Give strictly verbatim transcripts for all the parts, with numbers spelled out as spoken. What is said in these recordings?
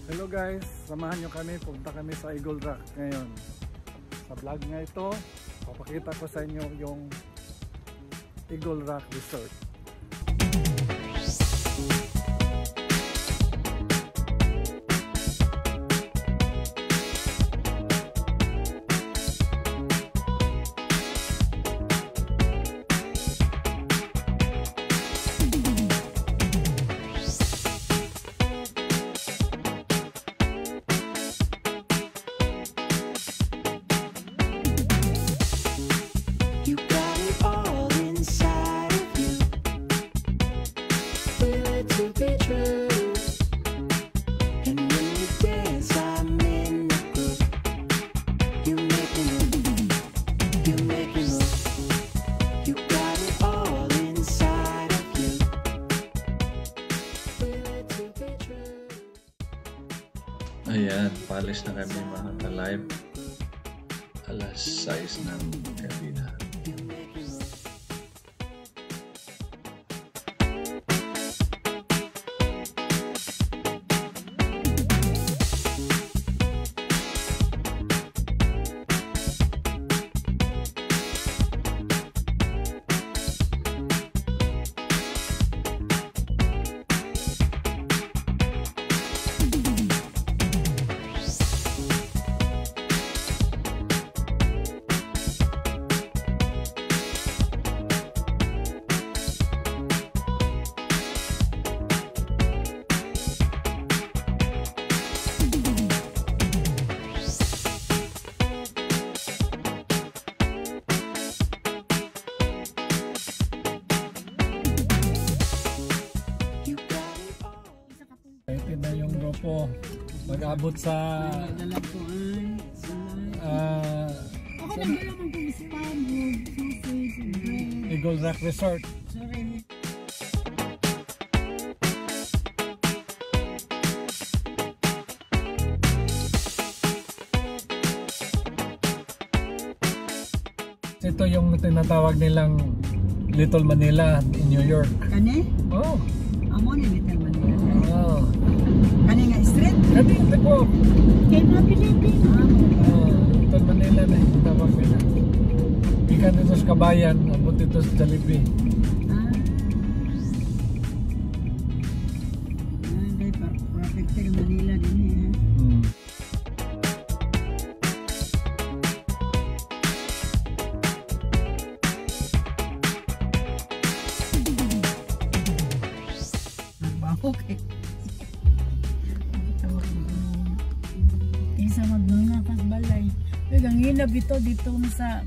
Hello guys, samahan nyo kami, punta kami sa Eagle Rock ngayon. Sa vlog nga ito, papakita ko sa inyo yung Eagle Rock Resort. Ayan, paalis na kami mga ka-live. Alas sais ng gabi na. Po mag-abot sa uh, Eagle Rock Resort. Ito yung tinatawag nilang Little Manila in New York. Kani? Oh. Amo ni Little Manila. Oh. Kani nga street? Kani, ito po. Kaya na Pilipino. Oh, Little Manila na yung tawag nila. Ikan dito sa Kabayan, abot dito sa Jollibee. Ah. Ah, perfect Little Manila din eh. Hmm. Okay. Isa magnuna kas balay. Ang hilab ito dito sa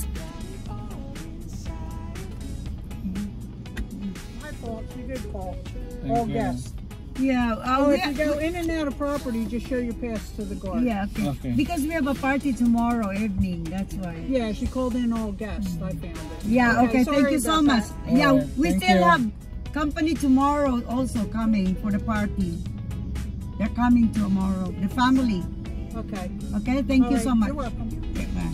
Hi folks, you good call. All guests. yeah. Oh, Uh, if you go in and out of property, just show your pass to the guard. yeah. Okay. Okay. Because we have a party tomorrow evening. That's why. Yeah, she called in all guests. I found it. Yeah. Okay. Thank sorry you so about much. that. Yeah. Alright, We thank still you. have company tomorrow also coming for the party. They're coming tomorrow. The family. Okay. Okay. Thank All you right, so much. You're welcome. Okay, bye.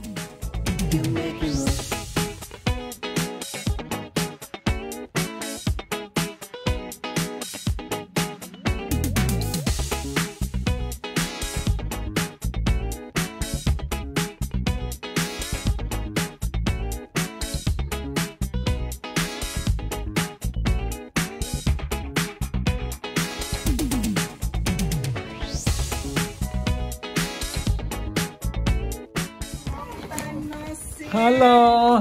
Hello!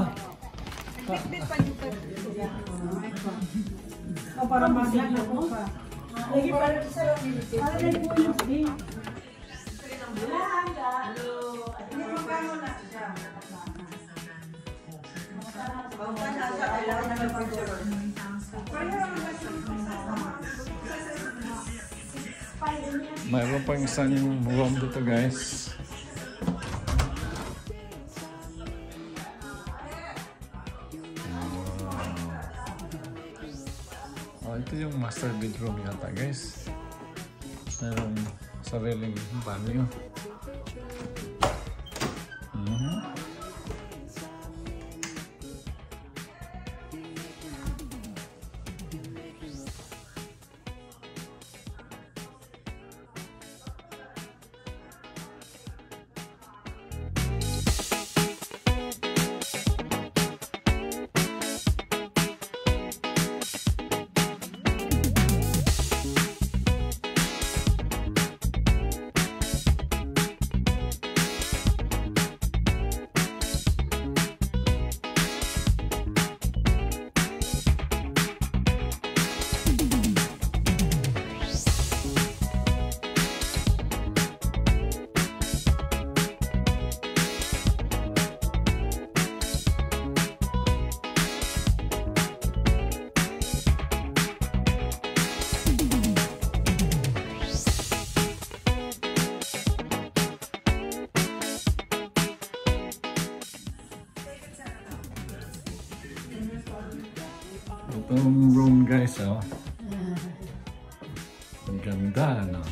Oh, para maganda ko pa. Lagi para sa community. Para nag-bonus din. Mayroon pang isang room dito guys. Oh, ito yung master bedroom yata guys. Mayroong sariling banyo. Mm-hmm. Itong room guys, oh. Ang ganda, no?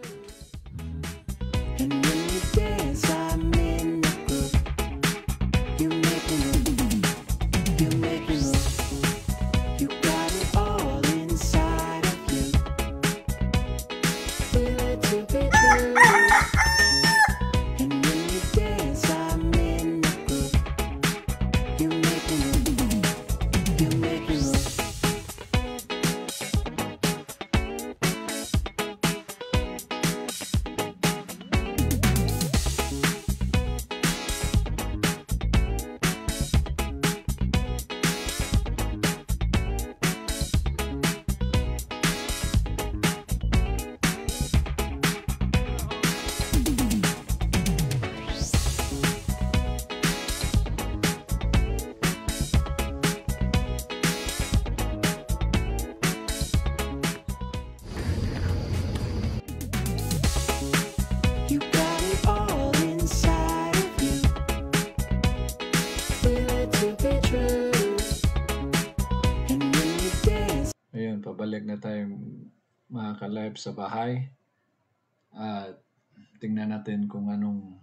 Ayun, pabalik na tayo mga ka-live sa bahay. At tingnan natin kung anong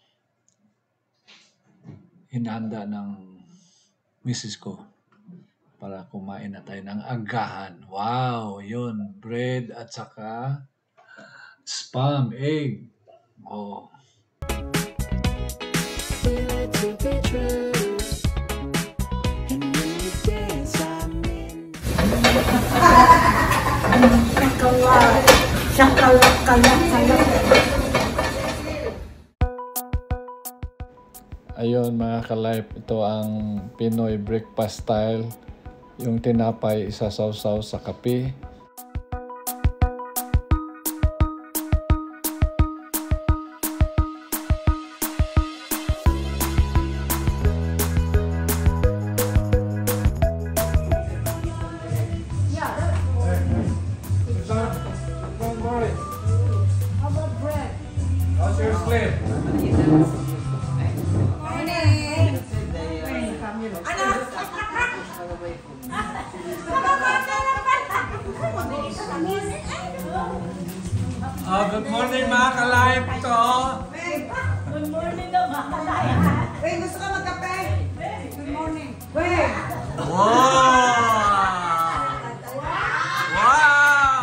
hinahanda ng misis ko para kumain na tayo ng agahan. Wow, yun, bread at saka spam, egg. Oh. Ayun mga ka-life, ito ang Pinoy breakfast style. Yung tinapay isasawsaw sa kape. Oh, good morning mga ka-live ko. Good morning daw, mga kalaya. Wait, gusto ka magkape? Good morning. Wait! Wow! Wow!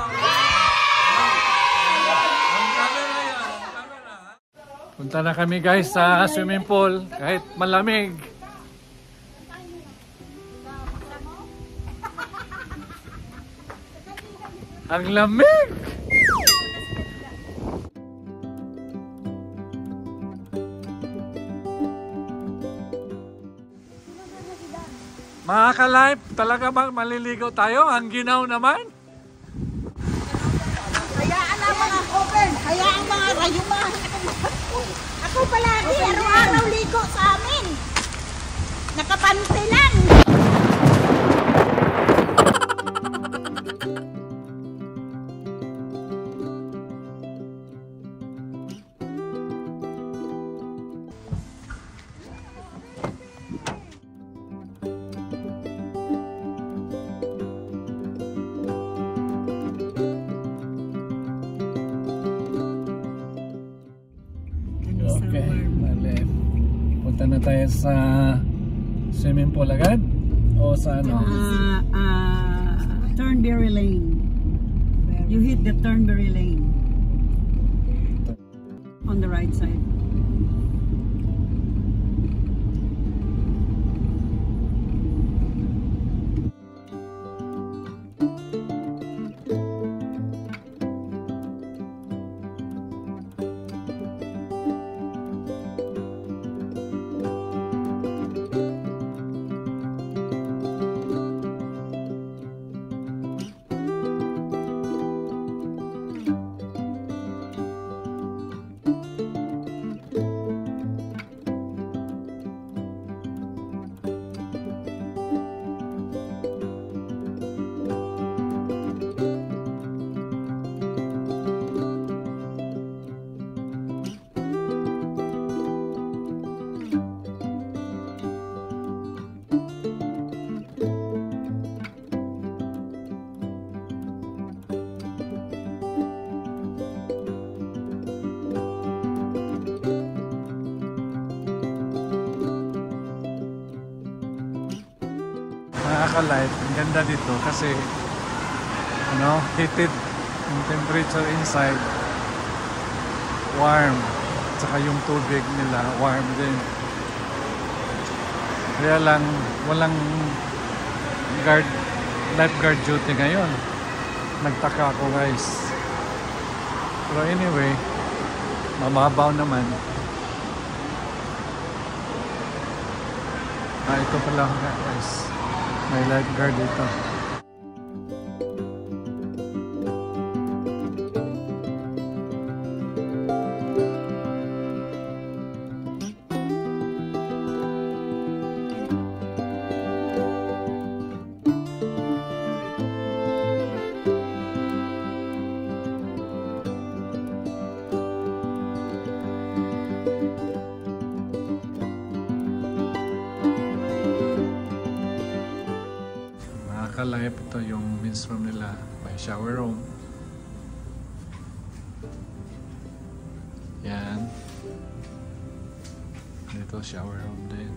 Ang camera yan, ang camera. Punta na kami guys sa swimming pool kahit malamig. Ang lamig! Mga ka-live, talaga bang maliligaw tayo? Ang ginaw naman? Hayaan na mga open! Hayaan mga rayuma! Ako palagi, araw-araw ligo sa amin! Nakapante lang! Okay, bale. Punta na tayo sa swimming pool agad? O sa ano? Uh, uh, Turnberry Lane. You hit the Turnberry Lane. On the right side. Mga ka-life, ang ganda dito kasi ano, heated yung temperature inside, warm, tsaka yung tubig nila warm din. Kaya lang walang guard, lifeguard duty ngayon. Nagtaka ako guys. Pero anyway, mamabaw naman. Ah, ito pala guys, may lifeguard dito. Ka-life, ito yung men's room nila, may shower room. Yan. Dito shower room din.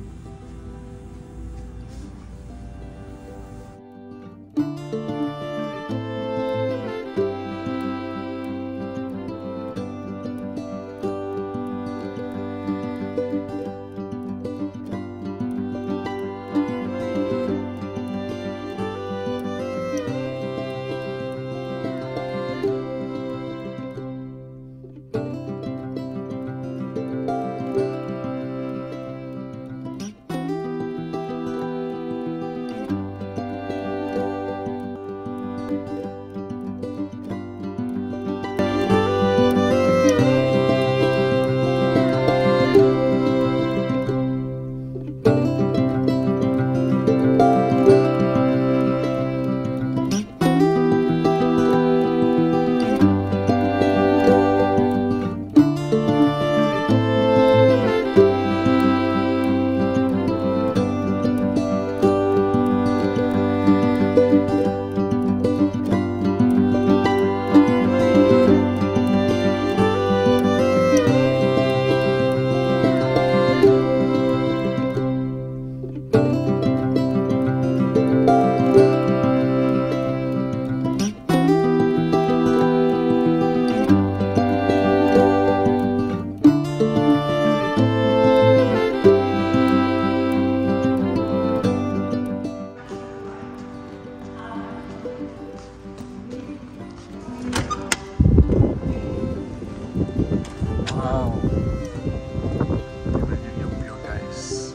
Wow. Tingnan niyo yung view guys.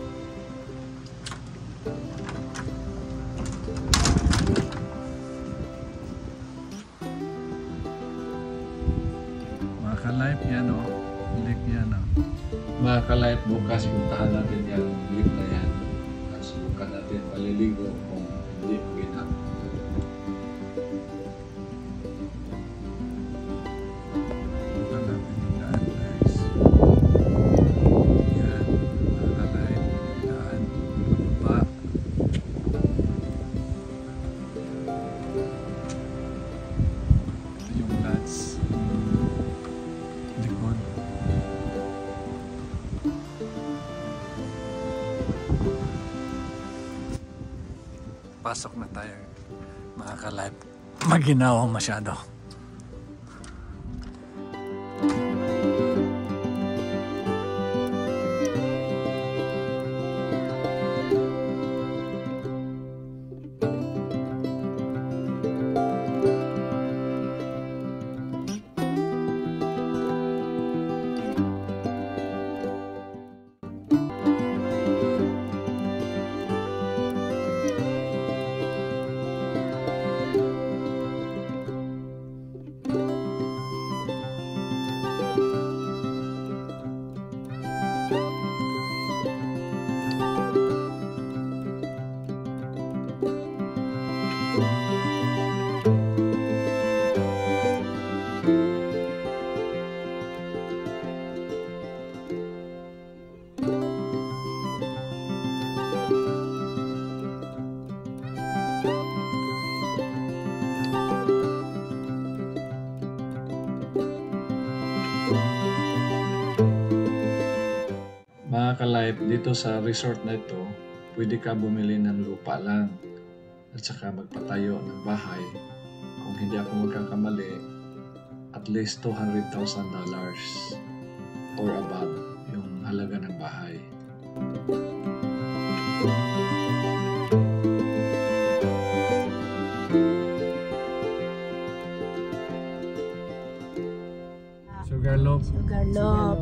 Mga ka-life yan o. Lake yan o. Mga ka-life, bukas puntahan natin yung lake na yan. At subukan natin paliligo kung hindi ginap. Pasok na tayo mga ka-life. Maginaw masyado. Mga ka-life, dito sa resort na ito, pwede ka bumili ng lupa lang at saka magpatayo ng bahay. Kung hindi ako magkakamali, at least two hundred thousand dollars or above yung halaga ng bahay. Sugarloaf. Sugarloaf.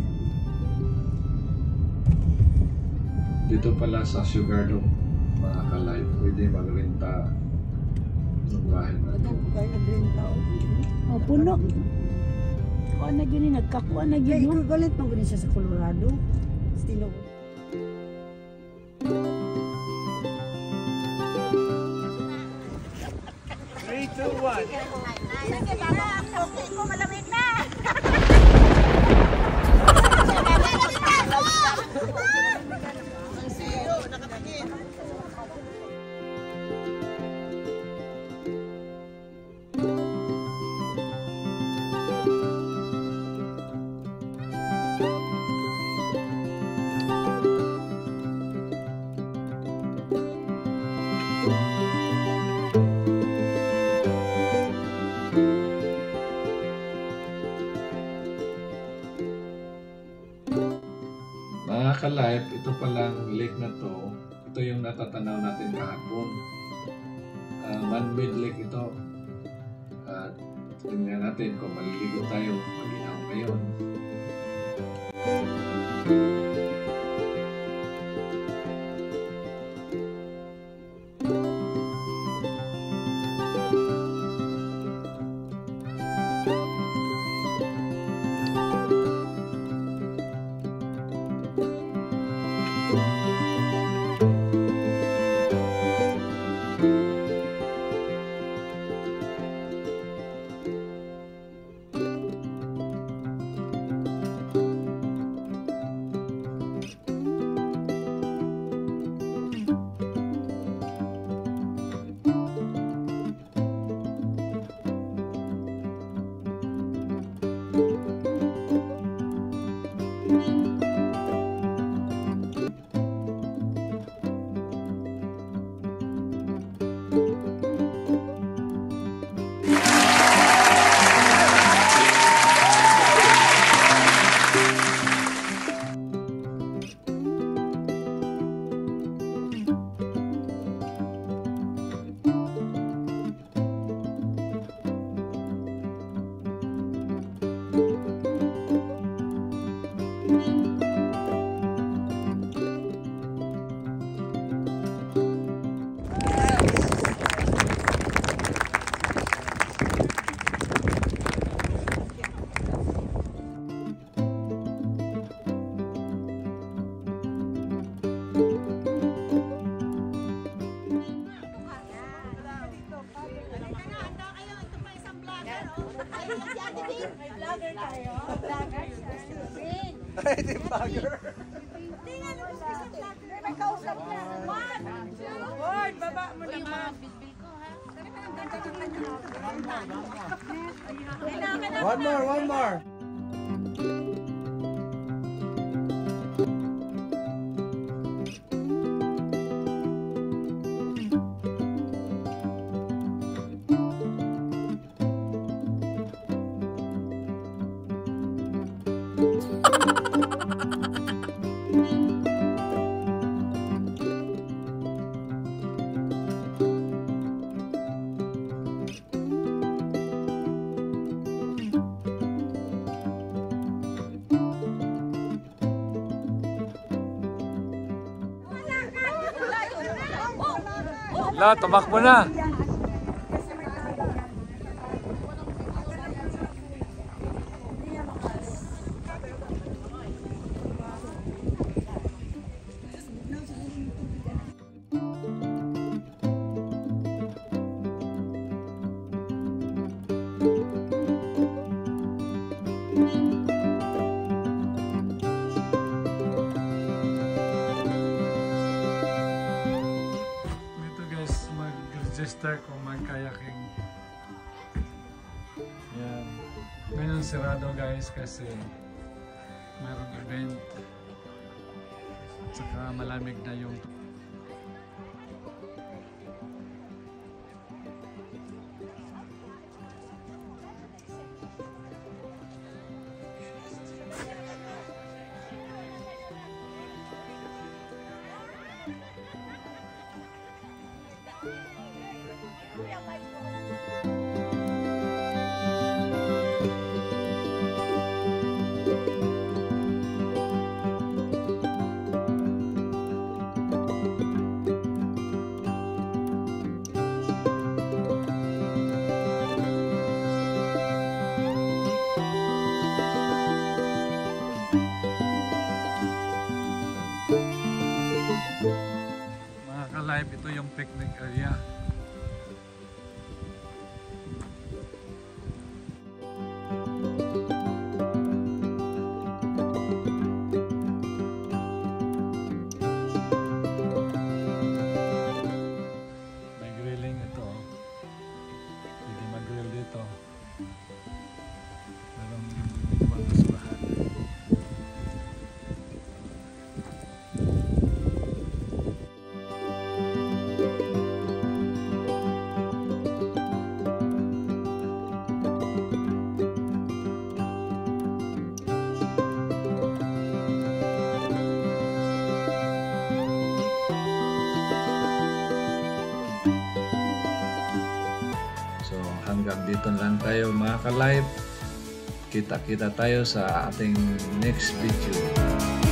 Dito pala sa Sugarloaf, mga ka-live, pwede magrenta ng bahay na ito. Oh, puno. Kuha na yun, nagkakuha na Kaya yun. equivalent mo ganun siya sa Colorado. Stilo. three, two, one. Sige, baba. Okay ko, malamig na. Mga ka-live, ito palang lake na to, ito yung natatanaw natin kahapon. Uh, man-made lake ito. At uh, tingnan natin kung maliligo tayo, maginaw ngayon. Ay, di vlogger. May kausap na. One, two. Lord, baba mo Yung mga bilbil ko, ha? One more, one more. La, tumakbo na. Register kung mag-kayaking. Yan. Ngayon sirado guys kasi mayroong event. At saka malamig na yung hanggang dito lang tayo mga ka-live. Kita-kita tayo sa ating next video.